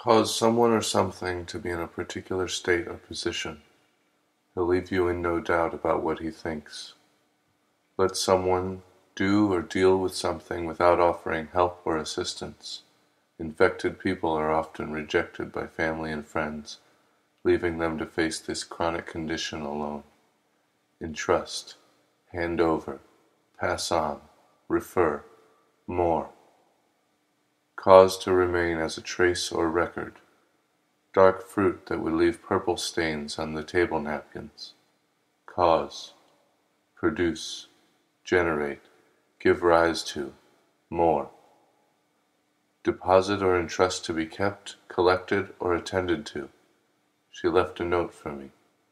Cause someone or something to be in a particular state or position. He'll leave you in no doubt about what he thinks. Let someone do or deal with something without offering help or assistance. Infected people are often rejected by family and friends, leaving them to face this chronic condition alone. Entrust, hand over, pass on, refer, more. Cause to remain as a trace or record. Dark fruit that would leave purple stains on the table napkins. Cause, produce, generate, give rise to, more. Deposit or entrust to be kept, collected, or attended to. She left a note for me.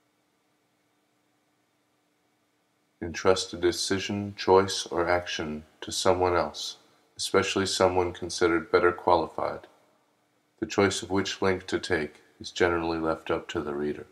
Entrust a decision, choice, or action to someone else, especially someone considered better qualified. The choice of which link to take is generally left up to the reader.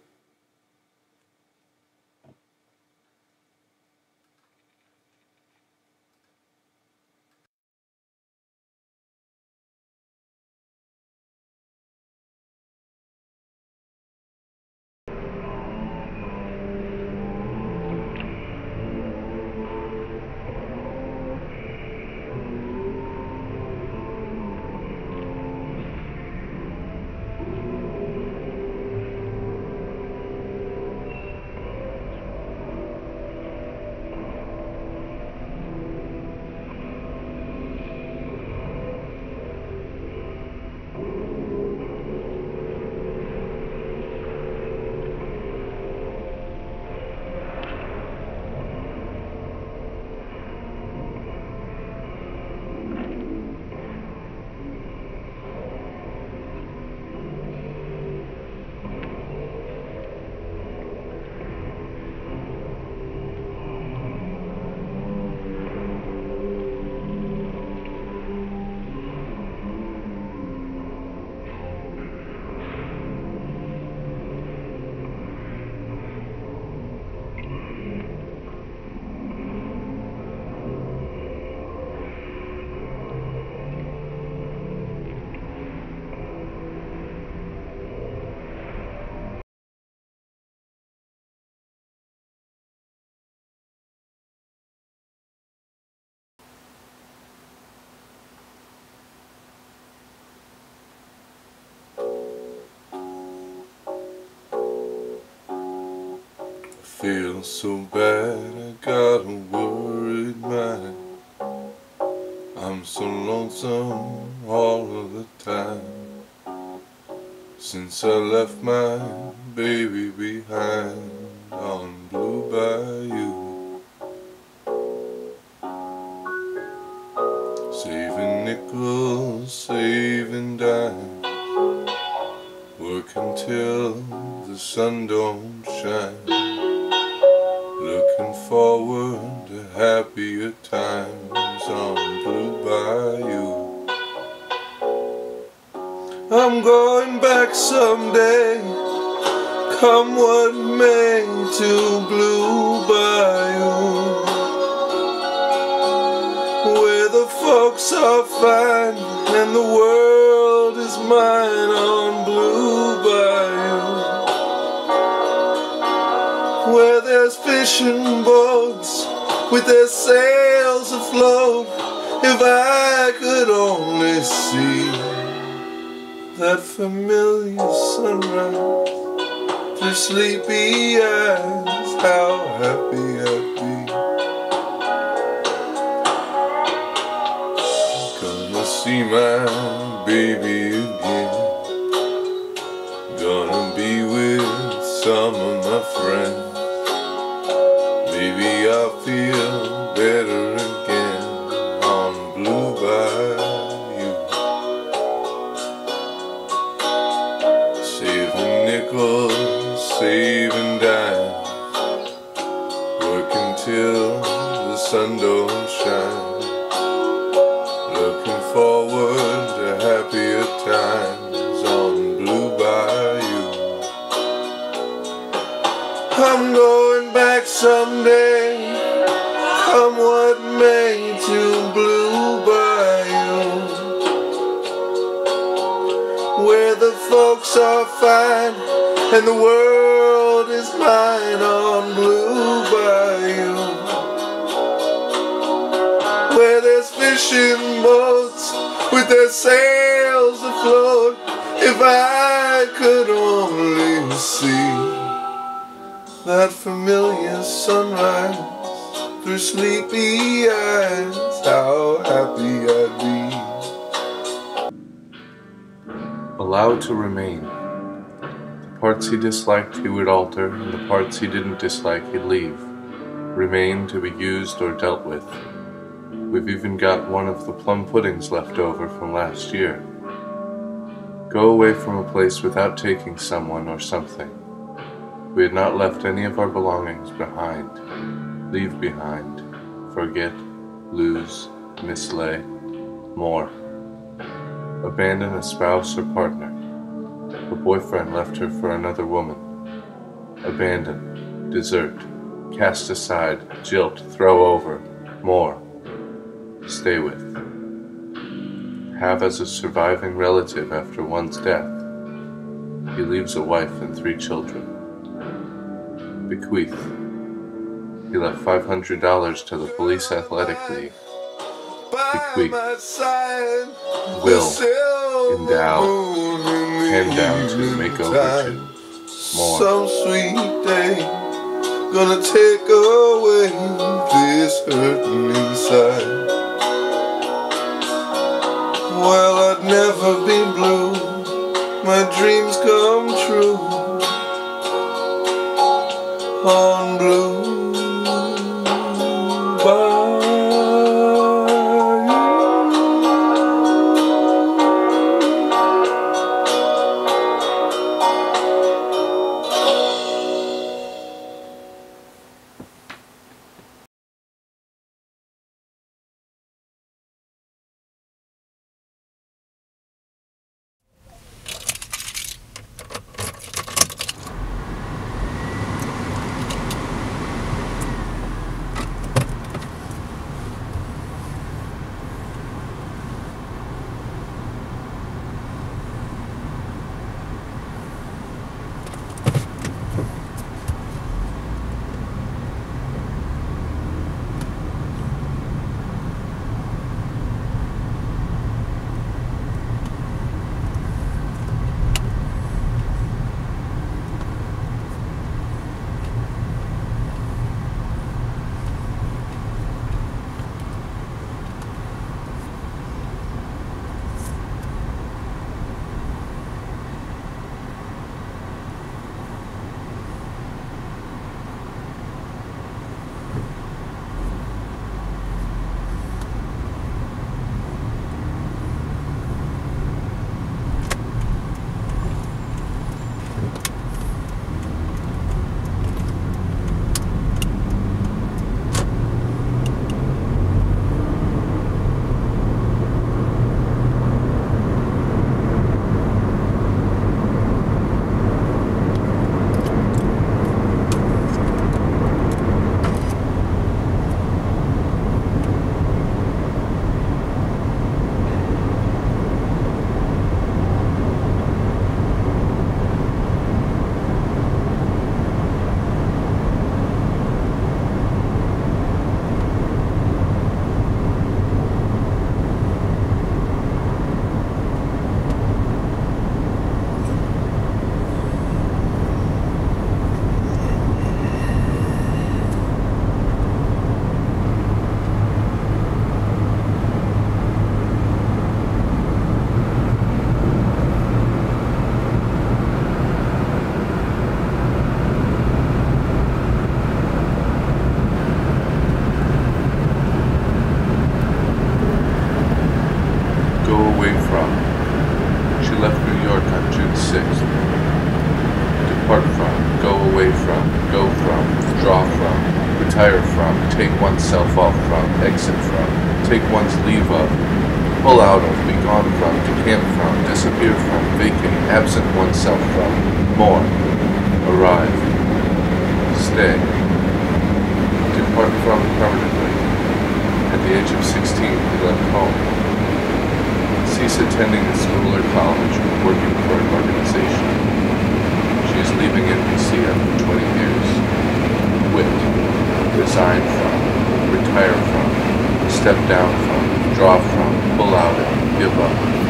Feel so bad, I got a worried mind. I'm so lonesome all of the time. Since I left my baby behind on Blue Bayou, saving nickels, saving dimes, working till the sun don't shine. Looking forward to happier times on Blue Bayou. I'm going back someday, come what may, to Blue Bayou, where the folks are fine and the world is mine on Blue Bayou, where there's fishing boats with their sails afloat. If I could only see that familiar sunrise through sleepy eyes, how happy I'd be. Gonna see my baby again, gonna be with some of my friends. Maybe I'll feel better again on Blue Bayou. Saving nickels, saving dimes, working till the sun don't shine. Looking forward to happier times on Blue Bayou. I'm going back someday, come what may, to Blue Bayou, where the folks are fine and the world is mine on Blue Bayou, where there's fishing boats with their sails afloat. If I could only see that familiar sunrise through sleepy eyes, how happy I'd be. Allowed to remain. The parts he disliked he would alter, and the parts he didn't dislike he'd leave. Remain to be used or dealt with. We've even got one of the plum puddings left over from last year. Go away from a place without taking someone or something. We had not left any of our belongings behind. Leave behind. Forget. Lose. Mislay. More. Abandon a spouse or partner. A boyfriend left her for another woman. Abandon. Desert. Cast aside. Jilt. Throw over. More. Stay with. Have as a surviving relative after one's death. He leaves a wife and 3 children. Bequeath. He left $500 to the Police Athletic League. Bequeath. Will. Endow. Hand down to, make over to. More. Some sweet day gonna take away this hurting inside. Well, I'd never be blue, my dreams come true on Blue Bayou. retire from, take oneself off from, exit from, take one's leave of, pull out of, be gone from, decamp from, disappear from, vacate, absent oneself from, mourn, arrive, stay, depart from permanently. At the age of 16, he left home. See Cease attending a school or college or working for an organization. She is leaving NBC after 20 years. Quit. Resign from. Retire from. Step down from. Draw from. Pull out of. Give up.